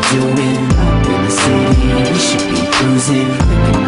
doing? Up in the city, we should be cruising,